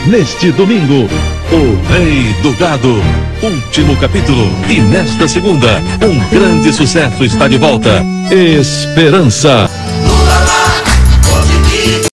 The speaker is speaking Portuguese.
neste domingo, O Rei do Gado, último capítulo. E nesta segunda, um grande sucesso está de volta: Esperança.